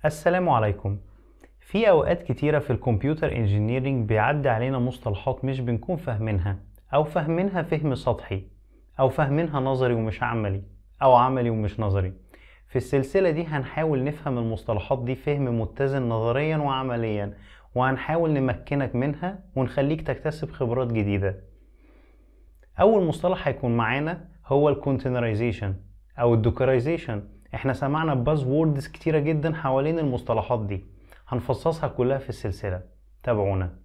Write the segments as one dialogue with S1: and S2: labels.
S1: السلام عليكم. في أوقات كتيرة في الكمبيوتر انجينيرينج بيعدي علينا مصطلحات مش بنكون فاهمينها أو فاهمينها فهم سطحي أو فاهمينها نظري ومش عملي أو عملي ومش نظري. في السلسلة دي هنحاول نفهم المصطلحات دي فهم متزن نظريا وعمليا، وهنحاول نمكنك منها ونخليك تكتسب خبرات جديدة. أول مصطلح هيكون معانا هو الكونتينرايزيشن أو الدوكرايزيشن. احنا سمعنا باز ووردز كتيرة جدا حوالين المصطلحات دي، هنفصصها كلها في السلسلة. تابعونا.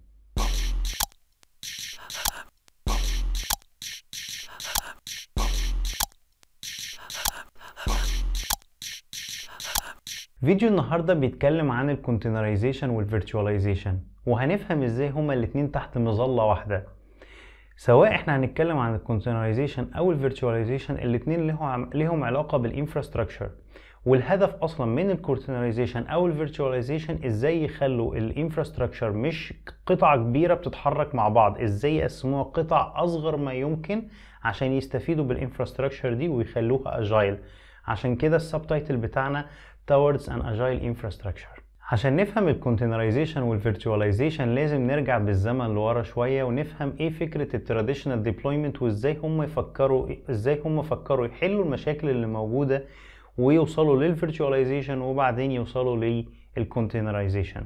S1: فيديو النهاردة بيتكلم عن الكونتينرايزيشن والفيرتواليزيشن، وهنفهم ازاي هما الاتنين تحت مظلة واحدة. سواء احنا هنتكلم عن الكونتينرايزيشن او الفيرتواليزيشن، الاتنين لهم علاقة بالانفراستراكشر، والهدف اصلا من الكونتينرايزيشن او الفيرتواليزيشن ازاي يخلوا الانفراستراكشر مش قطعة كبيرة بتتحرك مع بعض، ازاي يقسموها قطع اصغر ما يمكن عشان يستفيدوا بالانفراستراكشر دي ويخلوها اجايل. عشان كده السبتايتل بتاعنا towards an agile infrastructure. عشان نفهم الكونتينرايزيشن والفيرتواليزيشن لازم نرجع بالزمن لورا شويه ونفهم ايه فكره التراديشنال ديبلويمنت، وازاي هم فكروا يحلوا المشاكل اللي موجوده ويوصلوا للفيرتواليزيشن وبعدين يوصلوا للكونتينرايزيشن.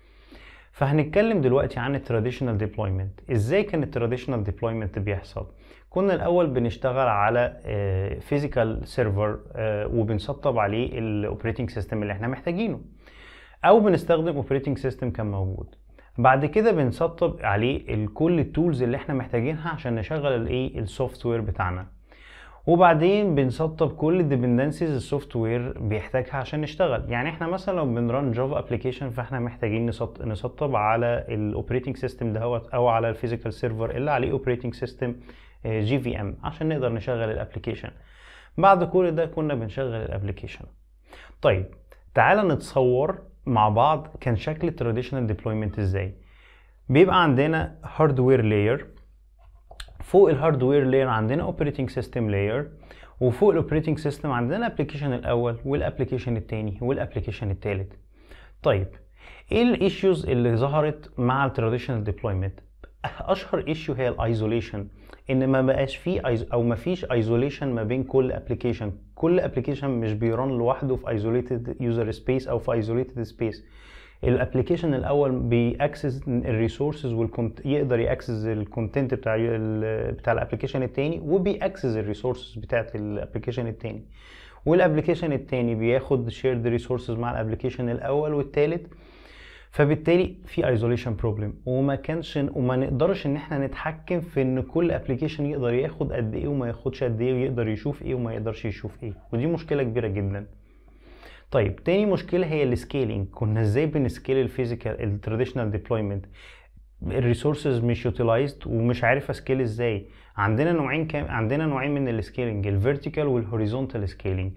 S1: فهنتكلم دلوقتي عن التراديشنال ديبلويمنت. ازاي كان التراديشنال ديبلويمنت بيحصل؟ كنا الاول بنشتغل على فيزيكال سيرفر وبنسطب عليه الاوبريتنج سيستم اللي احنا محتاجينه، او بنستخدم اوبريتنج سيستم كان موجود. بعد كده بنسطب عليه كل التولز اللي احنا محتاجينها عشان نشغل السوفت وير بتاعنا، وبعدين بنسطب كل الديبندنسيز السوفت وير بيحتاجها عشان نشتغل. يعني احنا مثلا لو بنرن جافا ابلكيشن فاحنا محتاجين نسطب على الاوبريتنج سيستم دهوت او على الفيزيكال سيرفر اللي عليه اوبريتنج سيستم جي في ام عشان نقدر نشغل الابلكيشن. بعد كل ده كنا بنشغل الابلكيشن. طيب تعال نتصور مع بعض كان شكل التراديشنال ديبلويمنت ازاي. بيبقى عندنا هاردوير لاير، فوق الهاردوير لاير عندنا اوبريتنج سيستم لاير، وفوق الاوبريتنج سيستم عندنا الابلكيشن الاول والابلكيشن الثاني والابلكيشن الثالث. طيب ايه الايشوز اللي ظهرت مع التراديشنال ديبلويمنت؟ اشهر ايشيو هي الايزوليشن، ان ما بقاش فيه او ما فيش ايزوليشن ما بين كل ابلكيشن. كل ابلكيشن مش بيران لوحده في ايزوليتد يوزر سبيس او في ايزوليتد سبيس. الابلكيشن الاول بيأكسس الريسورسز يقدر يأكسس الكونتنت بتاع الابلكيشن الثاني، وبيأكسس الريسورسز بتاعت الابلكيشن الثاني، والابلكيشن الثاني بياخد شيرد ريسورسز مع الابلكيشن الاول والثالث. فبالتالي في ايزوليشن بروبلم، وما نقدرش ان احنا نتحكم في ان كل ابلكيشن يقدر ياخد قد ايه وما ياخدش قد ايه، ويقدر يشوف ايه وما يقدرش يشوف ايه، ودي مشكله كبيره جدا. طيب تاني مشكله هي السكيلينج. كنا ازاي بنسكيل الفيزيكال التراديشنال ديبلويمنت؟ الريسورسز مش يوتيلايزد ومش عارف اسكيل ازاي. عندنا نوعين من السكيلينج، الفيرتيكال والهوريزونتال سكيلينج.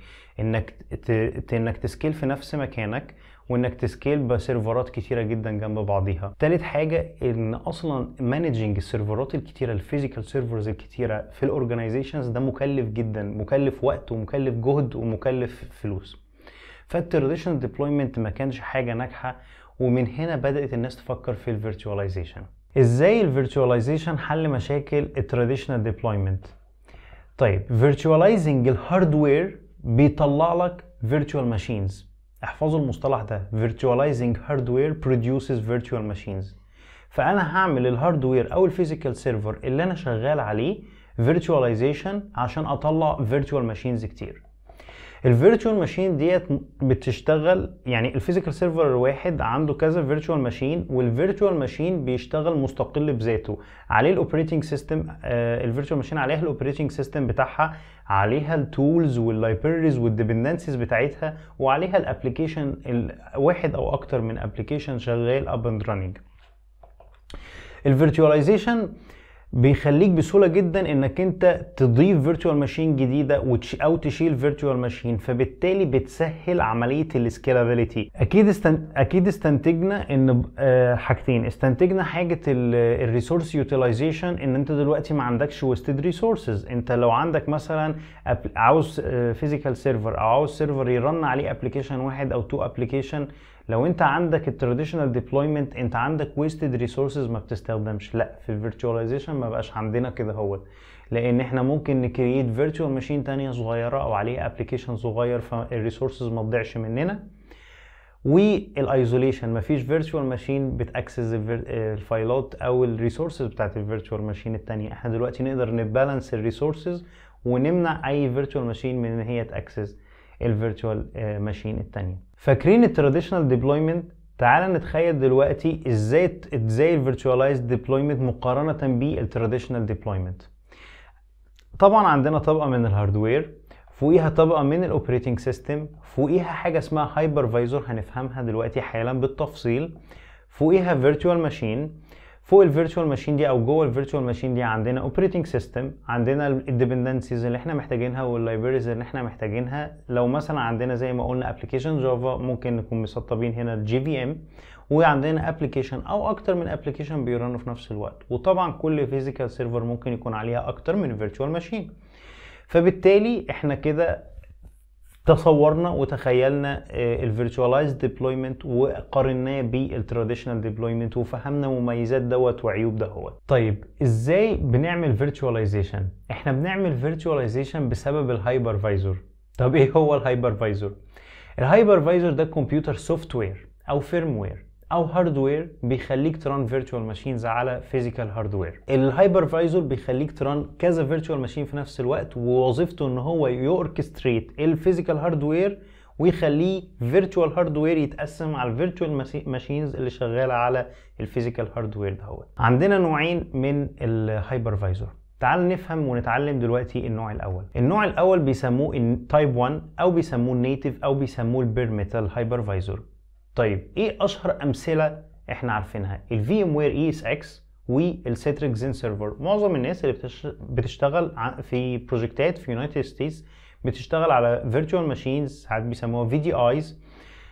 S1: انك تسكيل في نفس مكانك، وانك تسكيل بسيرفرات كتيره جدا جنب بعضيها. تالت حاجه ان اصلا مانجنج السيرفرات الكتيره، الفيزيكال سيرفرز الكتيره في الاورجنايزيشنز ده مكلف جدا، مكلف وقت ومكلف جهد ومكلف فلوس. فالتراديشنال ديبلويمنت ما كانش حاجه ناجحه، ومن هنا بدات الناس تفكر في الفيرتواليزيشن. ازاي الفيرتواليزيشن حل مشاكل التراديشنال ديبلويمنت؟ طيب فيرتواليزنج الهاردوير بيطلع لك فيرتوال ماشينز. احفظوا المصطلح ده، virtualizing hardware produces virtual machines. فانا هعمل الهاردوير او الفيزيكال سيرفر اللي انا شغال عليه virtualization عشان اطلع virtual machines كتير. الفيرتشوال ماشين ديت بتشتغل، يعني الفيزيكال سيرفر واحد عنده كذا فيرتشوال ماشين، والفيرتشوال ماشين بيشتغل مستقل بذاته عليه الاوبريتنج سيستم. الفيرتشوال ماشين عليها الاوبريتنج سيستم بتاعها، عليها التولز واللايبريز والديبندنسيز بتاعتها، وعليها الابلكيشن واحد او اكتر من ابلكيشن شغال اب اند راننج. الفيرتواليزيشن بيخليك بسهوله جدا انك انت تضيف فيرتشوال ماشين جديده او تشيل فيرتشوال ماشين، فبالتالي بتسهل عمليه السكيلابيليتي. اكيد استنتجنا ان حاجتين. استنتجنا حاجه الريسورس يوتيلايزيشن، ان انت دلوقتي ما عندكش ويستد ريسورسز. انت لو عندك مثلا عاوز فيزيكال سيرفر او عاوز سيرفر يرن عليه ابلكيشن واحد او تو ابلكيشن، لو انت عندك التراديشنال ديبلويمنت انت عندك ويستد ريسورسز ما بتستخدمش. لا، في الفيرتشواليزيشن ما بقاش عندنا كده هو، لان احنا ممكن نكريت فيرتشوال ماشين تانية صغيره او عليه ابلكيشن صغير فالريسورسز ما تضيعش مننا. والايزوليشن، مفيش فيرتشوال ماشين بتاكسس الفايلات او الريسورسز بتاعت الفيرتشوال ماشين التانية. احنا دلوقتي نقدر نبالانس الريسورسز ونمنع اي فيرتشوال ماشين من ان هي تاكسس الفيرتشوال ماشين التانية. فاكرين التراديشنال ديبلويمنت؟ تعال نتخيل دلوقتي ازاي الفيرتشواليزد ديبلويمنت مقارنه بالتراديشنال ديبلويمنت. طبعا عندنا طبقه من الهاردوير، فوقيها طبقه من الاوبريتنج سيستم، فوقيها حاجه اسمها هايبرفايزر هنفهمها دلوقتي حالا بالتفصيل، فوقيها فيرتشوال ماشين. فوق الفيرتشوال ماشين دي او جوه الفيرتشوال ماشين دي عندنا اوبريتنج سيستم، عندنا الديبندنسيز اللي احنا محتاجينها واللايبريز اللي احنا محتاجينها. لو مثلا عندنا زي ما قلنا ابلكيشن جافا ممكن نكون مسطبين هنا الجي في ام، وعندنا ابلكيشن او اكتر من ابلكيشن بيرنوا في نفس الوقت. وطبعا كل فيزيكال سيرفر ممكن يكون عليها اكتر من فيرتشوال ماشين. فبالتالي احنا كده تصورنا وتخيلنا الفيرتشواليزد ديبلويمنت وقارناه بالتراديشنال ديبلويمنت وفهمنا مميزات دوت وعيوب دهوت. طيب ازاي بنعمل فيرتشواليزيشن؟ احنا بنعمل فيرتشواليزيشن بسبب الهايبرفايزر. طب ايه هو الهايبرفايزر؟ الهايبرفايزر ده كمبيوتر سوفت وير او فيرموير او هاردوير بيخليك تران فيرتشوال ماشينز على فيزيكال هاردوير. الهايبرفايزر بيخليك تران كذا فيرتشوال ماشين في نفس الوقت، ووظيفته ان هو يوركستريت الفيزيكال هاردوير ويخليه فيرتشوال هاردوير يتقسم على الفيرتشوال ماشينز اللي شغاله على الفيزيكال هاردوير دهوت. عندنا نوعين من الهايبرفايزر. تعال نفهم ونتعلم دلوقتي النوع الاول. النوع الاول بيسموه تايب 1 او بيسموه النيتيف او بيسموه البير ميتال هايبرفايزر. طيب ايه اشهر امثله احنا عارفينها؟ الفي ام وير اي اس اكس والسيتريكس زين سيرفر. معظم الناس اللي بتشتغل في بروجكتات في يونايتد ستيتس بتشتغل على فيرتشوال ماشينز، ساعات بيسموها في دي ايز،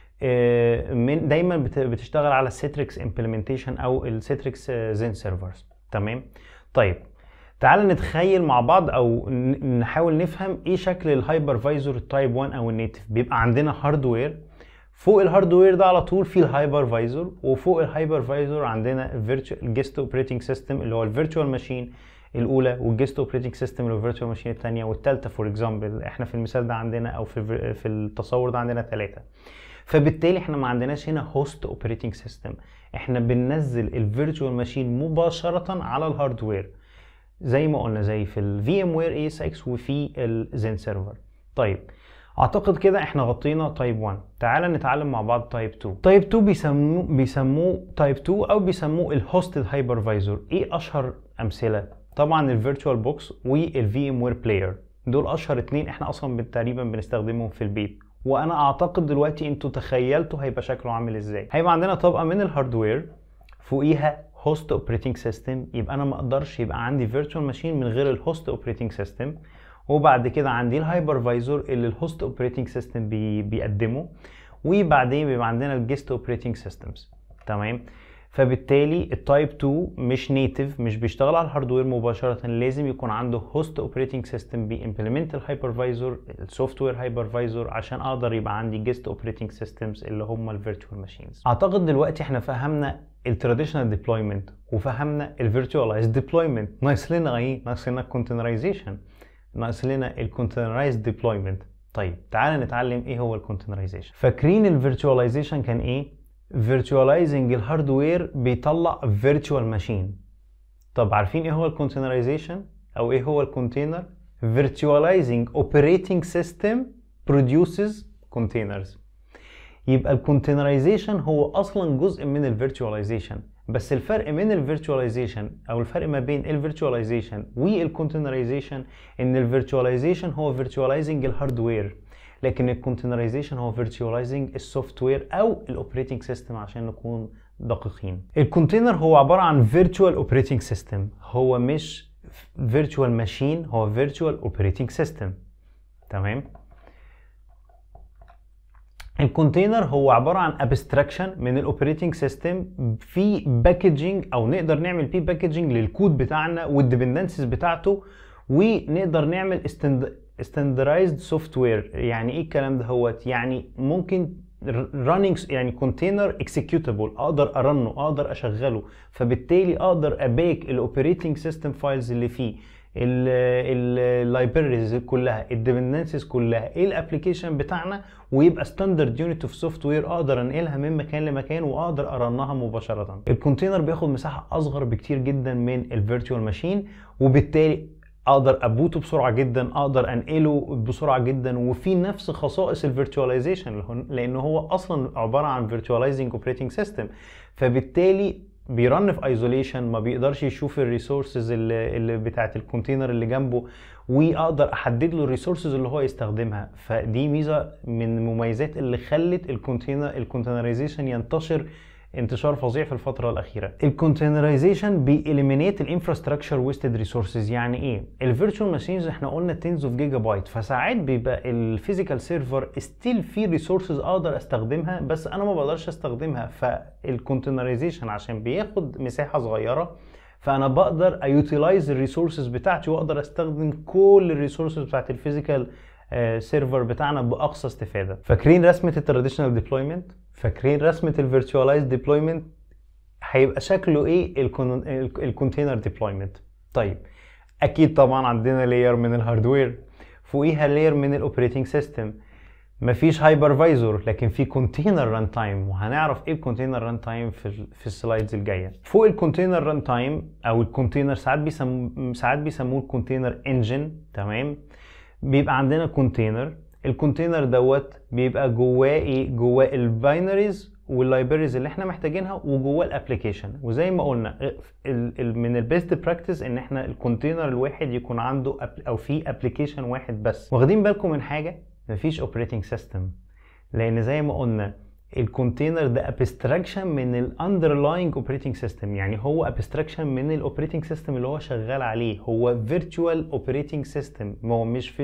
S1: دايما بتشتغل على السيتريكس امبلمنتيشن او السيتريكس زين سيرفرز. تمام. طيب تعال نتخيل مع بعض او نحاول نفهم ايه شكل الهايبرفايزر التايب 1 او النيتف. بيبقى عندنا هاردوير، فوق الهاردوير ده على طول في الهايبرفايزر، وفوق الهايبرفايزر عندنا الجيست اوبريتنج سيستم اللي هو الفيرتشوال ماشين الاولى، والجيست اوبريتنج سيستم اللي هو الفيرتشوال ماشين الثانيه والثالثه. فور اكزامبل احنا في المثال ده عندنا او في التصور ده عندنا 3. فبالتالي احنا ما عندناش هنا هوست اوبريتنج سيستم، احنا بننزل الفيرتشوال ماشين مباشره على الهاردوير زي ما قلنا، زي في الفي ام وير اي اس اكس وفي الزين سيرفر. طيب اعتقد كده احنا غطينا تايب 1. تعال نتعلم مع بعض تايب 2. تايب 2 بيسموه تايب 2 او بيسموه الهوستد هايبرفايزر. ايه اشهر امثله؟ طبعا الفيرتشوال بوكس والفي ام وير بلاير، دول اشهر 2 احنا اصلا تقريبا بنستخدمهم في البيت. وانا اعتقد دلوقتي انتوا تخيلتوا هيبقى شكله عامل ازاي. هيبقى عندنا طبقه من الهاردوير فوقيها هوست اوبريتنج سيستم، يبقى انا ما اقدرش يبقى عندي فيرتشوال ماشين من غير الهوست اوبريتنج سيستم. وبعد كده عندي الهايبرفايزر اللي الهوست اوبريتنج سيستم بيقدمه، وبعدين بيبقى عندنا الجيست اوبريتنج سيستمز. تمام. فبالتالي التايب 2 مش نيتيف، مش بيشتغل على الهاردوير مباشره، لازم يكون عنده هوست اوبريتنج سيستم بيمبلمنت الهايبرفايزر السوفت وير هايبرفايزر عشان اقدر يبقى عندي جيست اوبريتنج سيستمز اللي هم الفيرتشوال ماشينز. اعتقد دلوقتي احنا فهمنا التراديشنال ديبلويمنت وفهمنا الفيرتشواليزد ديبلويمنت. ناقص لنا ايه؟ ناقص لنا الكونتينرايزيشن، ناقص لنا الكونتينرايزد ديبلويمنت. طيب تعالى نتعلم ايه هو الكونتينرايزيشن. فاكرين الفيرتشواليزيشن كان ايه؟ فيرتشواليزنج الهاردوير بيطلع فيرتشوال ماشين. طب عارفين ايه هو الكونتينرايزيشن او ايه هو الكونتينر؟ فيرتشواليزنج اوبريتنج سيستم بروديوسز كونتينرز. يبقى الكونتينرايزيشن هو اصلا جزء من الفيرتشواليزيشن، بس الفرق من الفيرتشواليزيشن او الفرق ما بين الفيرتشواليزيشن والكونتينرايزيشن ان الفيرتشواليزيشن هو فيرتشواليزنج الهاردوير، لكن الكونتينرايزيشن هو فيرتشواليزنج السوفت وير او الاوبريتنج سيستم عشان نكون دقيقين. الكونتينر هو عبارة عن فيرتشوال اوبريتنج سيستم، هو مش فيرتشوال ماشين، هو فيرتشوال اوبريتنج سيستم. تمام. الكونتينر هو عبارة عن ابستراكشن من الاوبريتنج سيستم في باكجينج، او نقدر نعمل بيه باكجينج للكود بتاعنا والديبندنسز بتاعته، ونقدر نعمل ستاندرايزد سوفت وير. يعني ايه الكلام ده؟ هوت يعني ممكن رانينج، يعني كونتينر اكسكيوتابل، اقدر ارنه، اقدر اشغله، فبالتالي اقدر ابيك الاوبريتنج سيستم فايلز اللي فيه، اللايبريز كلها، الديبندنسز كلها، ايه الابلكيشن بتاعنا، ويبقى ستاندرد يونت اوف سوفت وير اقدر انقلها من مكان لمكان واقدر ارنها مباشره. الكونتينر بياخد مساحه اصغر بكتير جدا من الفيرتشوال ماشين، وبالتالي اقدر ابوته بسرعه جدا، اقدر انقله بسرعه جدا، وفي نفس خصائص الفيرتشواليزيشن لان هو اصلا عباره عن فيرتشواليزنج اوبريتنج سيستم، فبالتالي بيرن في ايزوليشن، ما بيقدرش يشوف الريسورسز اللي بتاعه الكونتينر اللي جنبه، واقدر احدد له الريسورسز اللي هو يستخدمها. فدي ميزه من المميزات اللي خلت الكونتينرايزيشن ينتشر انتشار فظيع في الفترة الأخيرة. الكونتينرايزيشن بيإليمينيت الانفراستراكشر ويستد ريسورسز. يعني إيه؟ الفيرتشوال ماشينز إحنا قلنا تنز اوف جيجا بايت، فساعات بيبقى الفيزيكال سيرفر ستيل في ريسورسز أقدر أستخدمها بس أنا ما بقدرش أستخدمها، فالكونتينرايزيشن عشان بياخد مساحة صغيرة فأنا بقدر أيوتيلايز الريسورسز بتاعتي وأقدر أستخدم كل الريسورسز بتاعت الفيزيكال سيرفر بتاعنا باقصى استفاده. فاكرين رسمه التراديشنال ديبلويمنت؟ فاكرين رسمه الفيرتشواليزد ديبلويمنت؟ هيبقى شكله ايه الكونتينر ديبلويمنت؟ طيب اكيد طبعا عندنا لاير من الهاردوير، فوقيها لاير من الاوبريتنج سيستم، مفيش هايبرفايزر لكن في كونتينر ران تايم، وهنعرف ايه الكونتينر ران تايم في السلايدز الجايه. فوق الكونتينر ران تايم او الكونتينر ساعات بيسموه الكونتينر انجن. تمام. بيبقى عندنا كونتينر، الكونتينر دوت بيبقى جواه ايه؟ جواه الباينريز واللايبريز اللي احنا محتاجينها، وجواه الابلكيشن. وزي ما قلنا من البيست براكتس ان احنا الكونتينر الواحد يكون عنده او فيه ابلكيشن واحد بس. واخدين بالكم من حاجه؟ مفيش اوبريتنج سيستم، لان زي ما قلنا الكونتينر ده ابستراكشن من الاندرلاينج اوبريتنج سيستم، يعني هو ابستراكشن من الاوبريتنج سيستم اللي هو شغال عليه، هو فيرتشوال اوبريتنج سيستم، هو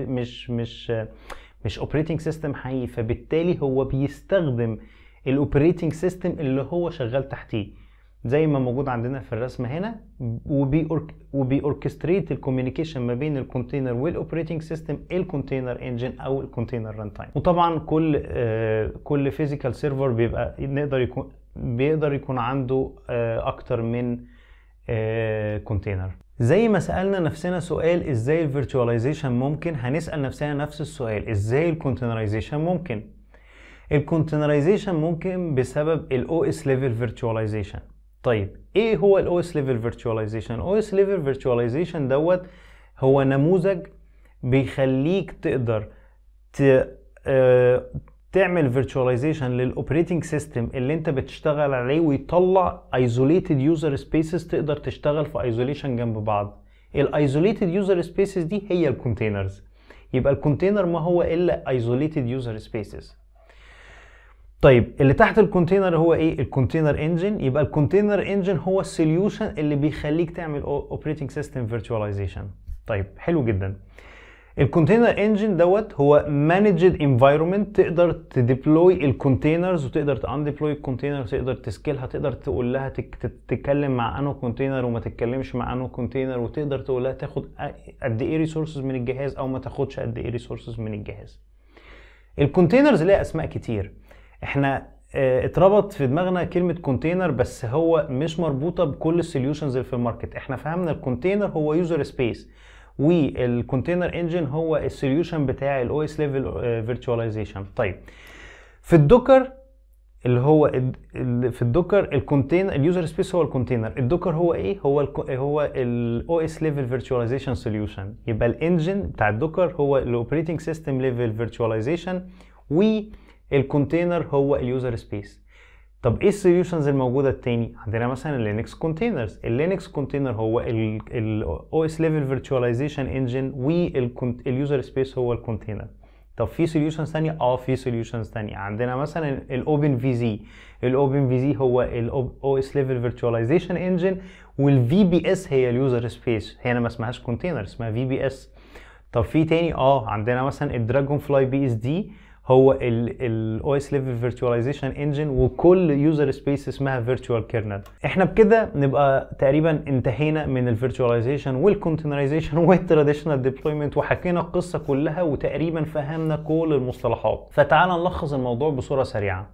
S1: مش اوبريتنج سيستم حقيقي، فبالتالي هو بيستخدم الاوبريتنج سيستم اللي هو شغال تحتيه زي ما موجود عندنا في الرسمه هنا، وبيوركستريت الكوميونيكيشن ما بين الكونتينر والاوبريتنج سيستم، الكونتينر انجن او الكونتينر ران تايم. وطبعا كل فيزيكال سيرفر بيقدر يكون عنده اكتر من كونتينر. زي ما سألنا نفسنا سؤال ازاي الفيرتشواليزيشن ممكن، هنسأل نفسنا نفس السؤال ازاي الكونتينرايزيشن ممكن. الكونتينرايزيشن ممكن بسبب الاو اس ليفل فيرتشواليزيشن. طيب ايه هو الاو اس ليفل فيرتشواليزيشن؟ الاو اس ليفل فيرتشواليزيشن دوت هو نموذج بيخليك تقدر تعمل فيرتشواليزيشن للاوبريتنج سيستم اللي انت بتشتغل عليه، ويطلع ايزوليتد يوزر سبيسز تقدر تشتغل في ايزوليشن جنب بعض. الايزوليتد يوزر سبيسز دي هي الكونتينرز. يبقى الكونتينر ما هو الا ايزوليتد يوزر سبيسز. طيب اللي تحت الكونتينر هو ايه؟ الكونتينر انجن. يبقى الكونتينر انجن هو السوليوشن اللي بيخليك تعمل اوبريتنج سيستم فيرتشواليزيشن. طيب حلو جدا. الكونتينر انجن دوت هو مانجد انفايرمنت، تقدر تديبلوي الكونتينرز وتقدر تانديبلوي الكونتينر، تقدر تسكيلها، تقدر تقول لها تتكلم مع انه كونتينر وما تتكلمش مع انه كونتينر، وتقدر تقول لها تاخد قد ايه ريسورسز من الجهاز او ما تاخدش قد ايه ريسورسز من الجهاز. الكونتينرز ليها اسماء كتير. احنا اتربط في دماغنا كلمة كونتينر بس هو مش مربوطة بكل السوليوشنز اللي في الماركت. احنا فهمنا الكونتينر هو يوزر سبيس، والكونتينر انجن هو السوليوشن بتاع الاو اس ليفل فيرتشواليزيشن. طيب في الدوكر في الدوكر الكونتينر اليوزر سبيس هو الكونتينر، الدوكر هو ايه؟ هو الاو اس ليفل فيرتشواليزيشن سوليوشن. يبقى الانجن بتاع الدوكر هو الاوبريتنج سيستم ليفل فيرتشواليزيشن، والكونتينر هو اليوزر سبيس. طب ايه السوليوشنز الموجوده التاني؟ عندنا مثلا اللينكس كونتينرز. اللينكس كونتينر هو الاو اس ليفل فيرتشواليزيشن انجن، واليوزر سبيس هو الكونتينر. طب في سوليوشنز ثانيه؟ في سوليوشنز ثانيه. عندنا مثلا الاوبن في زي. الاوبن في زي هو الاو اس ليفل فيرتشواليزيشن انجن، والفي بي اس هي اليوزر سبيس. هنا ما اسمهاش كونتينر، اسمها في بي اس. طب في تاني عندنا مثلا الدراجون فلاي بي اس دي، هو الاو اس ليفل فيرتشواليزيشن انجن، وكل يوزر سبيس اسمها فيرتشوال كيرنل. احنا بكده نبقى تقريبا انتهينا من الفيرتشواليزيشن والكونتينرايزيشن والتراديشنال ديبلويمنت، وحكينا القصه كلها وتقريبا فهمنا كل المصطلحات. فتعال نلخص الموضوع بصوره سريعه.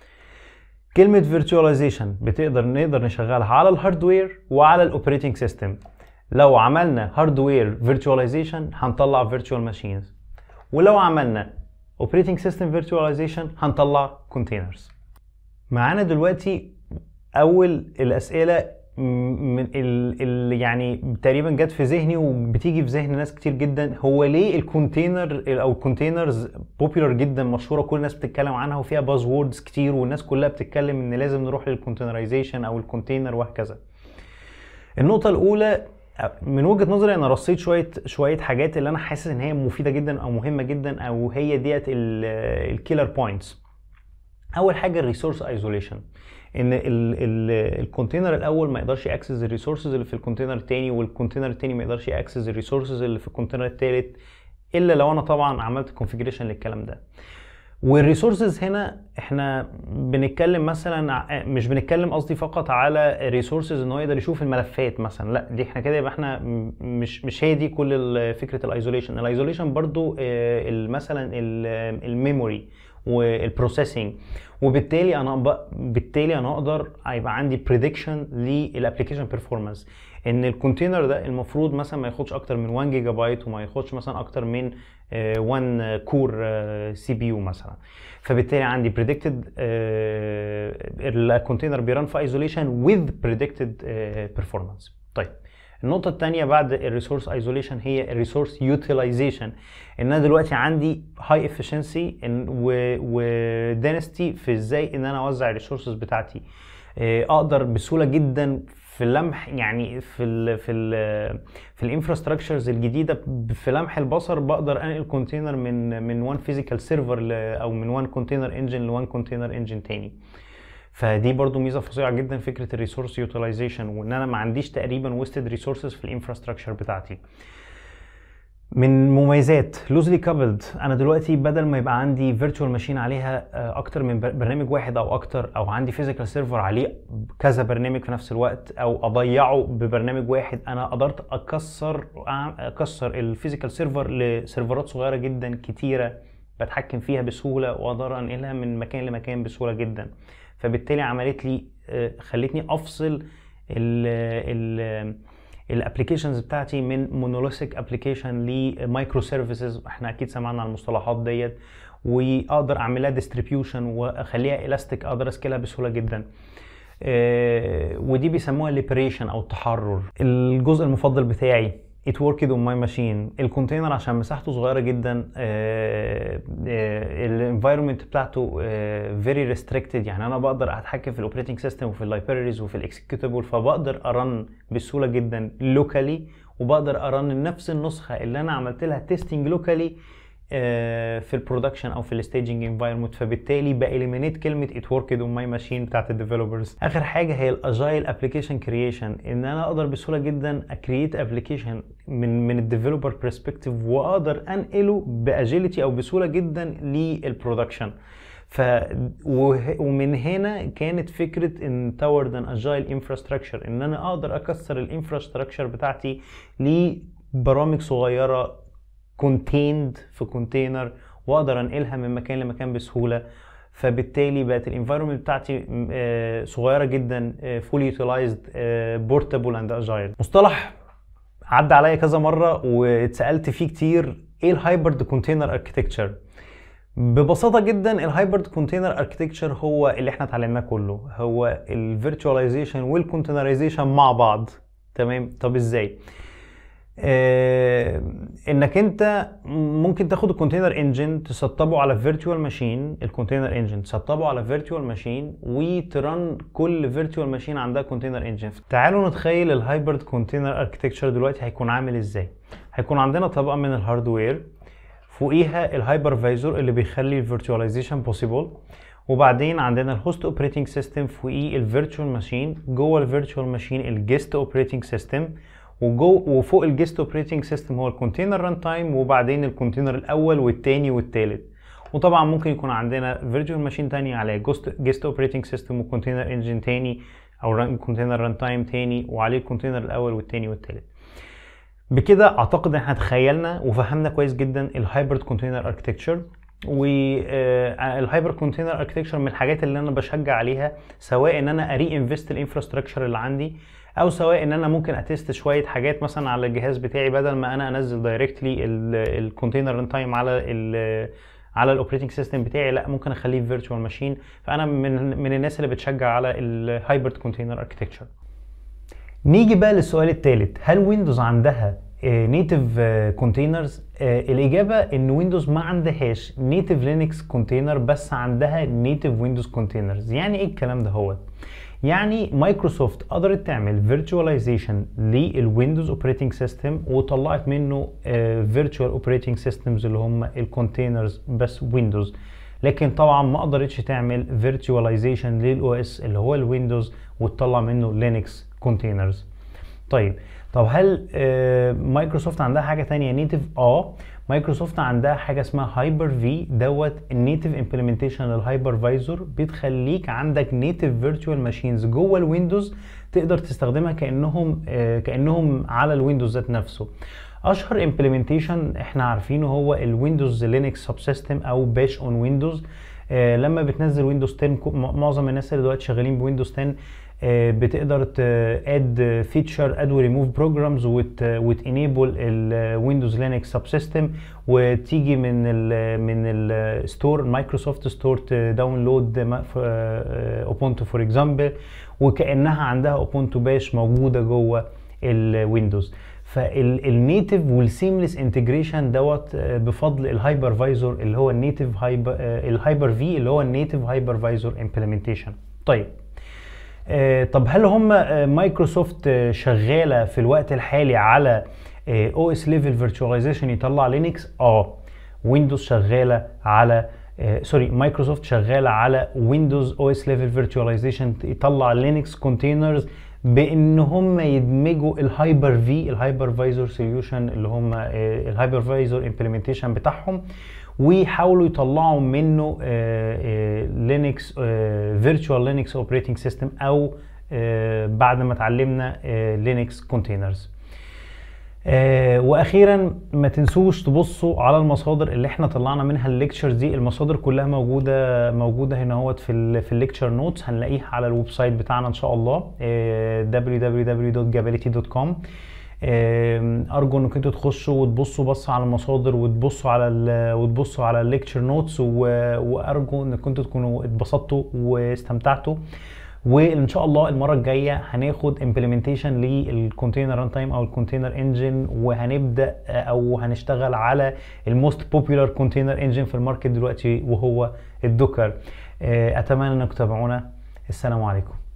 S1: كلمه فيرتشواليزيشن نقدر نشغلها على الهاردوير وعلى الاوبريتنج سيستم. لو عملنا هاردوير فيرتشواليزيشن هنطلع فيرتشوال ماشينز، ولو عملنا اوبريتنج سيستم فيرتشواليزيشن هنطلع كونتينرز. معانا دلوقتي اول الاسئله من اللي يعني تقريبا جت في ذهني وبتيجي في ذهن ناس كتير جدا، هو ليه الكونتينر او الكونتينرز بوبيلر جدا، مشهوره، كل الناس بتتكلم عنها وفيها باز ووردز كتير، والناس كلها بتتكلم ان لازم نروح للكونتينرايزيشن او الكونتينر وهكذا. النقطه الاولى من وجهه نظري، انا رصيت شويه حاجات اللي انا حاسس ان هي مفيده جدا او مهمه جدا، او هي ديت الكيلر بوينتس. اول حاجه الريسورس ايزوليشن، ان الكونتينر الاول ما يقدرش ياكسس الريسورسز اللي في الكونتينر الثاني، والكونتينر الثاني ما يقدرش ياكسس الريسورسز اللي في الكونتينر الثالث، الا لو انا طبعا عملت كونفيجريشن للكلام ده. والريسورسز هنا احنا بنتكلم مثلا، مش بنتكلم قصدي فقط على ريسورسز ان هو يقدر يشوف الملفات مثلا، لا دي احنا كده يبقى احنا مش هي دي كل فكره الايزوليشن. الايزوليشن برضو مثلا الميموري والبروسيسنج، وبالتالي انا اقدر يبقى عندي بريدكشن للابلكيشن بيرفورمانس، ان الكونتينر ده المفروض مثلا ما ياخدش اكتر من 1 جيجا بايت، وما ياخدش مثلا اكتر من 1 كور سي بي يو مثلا. فبالتالي عندي بريدكتد الكونتينر بيران في ايزوليشن وذ بريدكتد بيرفورمانس. طيب النقطة الثانية بعد الريسورس ايزوليشن هي الريسورس يوتيلايزيشن، ان انا دلوقتي عندي هاي افشنسي ودينستي في ازاي ان انا اوزع الريسورسز بتاعتي. اقدر بسهولة جدا في اللمح، يعني في الانفراستراكشرز الجديده في لمح البصر بقدر انقل كونتينر من وان فيزيكال سيرفر او من وان كونتينر انجن لوان كونتينر انجن تاني. فدي برضو ميزه فظيعه جدا فكره الريسورس يوتيلايزيشن، وان انا ما عنديش تقريبا ويستد ريسورسز في الانفراستراكشر بتاعتي. من مميزات لوزلي كابلد، انا دلوقتي بدل ما يبقى عندي فيرتشوال ماشين عليها اكتر من برنامج واحد او اكتر، او عندي فيزيكال سيرفر عليه كذا برنامج في نفس الوقت، او اضيعه ببرنامج واحد، انا قدرت اكسر الفيزيكال سيرفر لسيرفرات صغيره جدا كتيره بتحكم فيها بسهوله، واقدر انقلها من مكان لمكان بسهوله جدا. فبالتالي عملت لي خلتني افصل الابلكيشنز بتاعتي من مونوليثيك ابلكيشن لمايكرو سيرفيسز، احنا اكيد سمعنا عن المصطلحات ديت، واقدر اعملها ديستريبيوشن واخليها الاستيك، اقدر اسكيلها بسهوله جدا. ودي بيسموها ليبريشن او التحرر. الجزء المفضل بتاعي it worked on my machine. الكونتينر عشان مساحته صغيره جدا، الانفايرمنت بتاعته very restricted، يعني انا بقدر اتحكم في الاوبريتنج سيستم وفي اللايبريز وفي الاكسكيوتابل، فبقدر ارن بسهوله جدا لوكالي، وبقدر ارن نفس النسخه اللي انا عملت لها تيستنج لوكالي في البرودكشن او في الستaging انفايرمنت. فبالتالي باليمينيت كلمه it worked on my machine بتاعت الديفلوبرز. اخر حاجه هي الاجايل ابلكيشن كرييشن، ان انا اقدر بسهوله جدا اكرييت ابلكيشن من الديفلوبر برسبكتيف، واقدر انقله باجيلتي او بسهوله جدا للبرودكشن. ومن هنا كانت فكره ان تاورد ان اجايل انفراستراكشر، ان انا اقدر اكسر الانفراستراكشر بتاعتي لبرامج صغيره contained في كونتينر، واقدر انقلها من مكان لمكان بسهوله. فبالتالي بقت الانفايرمنت بتاعتي صغيره جدا، fully utilized, portable and agile. مصطلح عدى عليا كذا مره واتسالت فيه كتير، ايه الهايبرد كونتينر اركتكتشر؟ ببساطه جدا الهايبرد كونتينر اركتكتشر هو اللي احنا اتعلمناه كله، هو الفيرتشواليزيشن والكونتينرايزيشن مع بعض. تمام؟ طب ازاي؟ انك انت ممكن تاخد الكونتينر انجن تسطبه على فيرتشوال ماشين، الكونتينر انجن تسطبه على فيرتشوال ماشين، وترن كل فيرتشوال ماشين عندها كونتينر انجن. تعالوا نتخيل الهايبرد كونتينر اركتكتشر دلوقتي هيكون عامل ازاي. هيكون عندنا طبقه من الهاردوير، فوقيها الهايبرفايزر اللي بيخلي الفيرتواليزيشن بوسيبل، وبعدين عندنا الهوست اوبريتنج سيستم، فوقيه الفيرتشوال ماشين، جوه الفيرتشوال ماشين الجيست اوبريتنج سيستم، وفوق الجيست اوبريتنج سيستم هو الكونتينر ران تايم، وبعدين الكونتينر الاول والتاني والتالت. وطبعا ممكن يكون عندنا فيرتشوال ماشين تاني على جيست اوبريتنج سيستم وكونتينر انجن تاني او كونتينر ران تايم تاني وعليه الكونتينر الاول والتاني والتالت. بكده اعتقد ان احنا تخيلنا وفهمنا كويس جدا الهايبرد كونتينر اركتكتشر. والهايبر كونتينر اركتكتشر من الحاجات اللي انا بشجع عليها، سواء ان انا اري انفست الانفراستراكشر اللي عندي، او سواء ان انا ممكن اتست شويه حاجات مثلا على الجهاز بتاعي، بدل ما انا انزل دايركتلي الكونتينر ران تايم على الاوبريتنج سيستم بتاعي، لا ممكن اخليه فيرتشوال ماشين. فانا من الناس اللي بتشجع على الهايبرد كونتينر اركتكتشر. نيجي بقى للسؤال الثالث، هل ويندوز عندها نيتيف كونتينرز؟ الاجابه ان ويندوز ما عندهاش نيتيف لينكس كونتينر، بس عندها نيتيف ويندوز كونتينرز. يعني ايه الكلام ده؟ يعني مايكروسوفت قدرت تعمل فيرتشواليزيشن للويندوز اوبريتنج سيستم وطلعت منه فيرتشوال اوبريتنج سيستمز اللي هم الكونتينرز بس ويندوز، لكن طبعا ما قدرتش تعمل فيرتشواليزيشن للاو اس اللي هو الويندوز وتطلع منه لينكس كونتينرز. طب هل مايكروسوفت عندها حاجه ثانيه نيتيف؟ مايكروسوفت عندها حاجه اسمها هايبر في، دوت النيتيف امبلمنتيشن للهايبرفايزر، بتخليك عندك نيتيف فيرتشوال ماشينز جوه الويندوز تقدر تستخدمها كانهم على الويندوز ذات نفسه. اشهر امبلمنتيشن احنا عارفينه هو الويندوز لينكس سب سيستم او باش اون ويندوز. لما بتنزل ويندوز 10، معظم الناس اللي دلوقتي شغالين بويندوز 10 بتقدر تاد فيتشر اد وريموف بروجرامز وتانيبل الويندوز لينكس سب سيستم، وتيجي من الستور مايكروسوفت ستور تداونلود اوبونتو فور اكزامبل، وكانها عندها اوبونتو باش موجوده جوه الويندوز. فالنيتيف والسيمليس انتجريشن دوت بفضل الهايبرفايزر اللي هو الهايبر في اللي هو النيتيف هايبرفايزر امبلمنتيشن. طب هل هم مايكروسوفت شغاله في الوقت الحالي على او اس ليفل فيرتشواليزيشن يطلع لينكس؟ ويندوز شغاله على مايكروسوفت شغاله على ويندوز او اس ليفل فيرتشواليزيشن يطلع لينكس كونتينرز، بان هم يدمجوا الهايبرفايزر سوليوشن اللي هم الهايبرفايزر امبلمنتيشن بتاعهم، ويحاولوا يطلعوا منه لينكس فيرتشوال لينكس اوبريتنج سيستم، او بعد ما اتعلمنا لينكس كونتينرز. واخيرا ما تنسوش تبصوا على المصادر اللي احنا طلعنا منها الليكتشرز دي. المصادر كلها موجوده هنا اهوت في الليكتشر نوتس، هنلاقيها على الويب سايت بتاعنا ان شاء الله www.gability.com. ارجو انكم انتوا تخشوا وتبصوا على المصادر وتبصوا على الليكتشر نوتس، وارجو انكم انتوا تكونوا اتبسطتوا واستمتعتوا. وان شاء الله المره الجايه هناخد امبلمنتيشن للكونتينر ران تايم او الكونتينر انجن، وهنبدا او هنشتغل على الموست بوبيلر كونتينر انجن في الماركت دلوقتي وهو الدوكر. اتمنى انكم تتابعونا. السلام عليكم.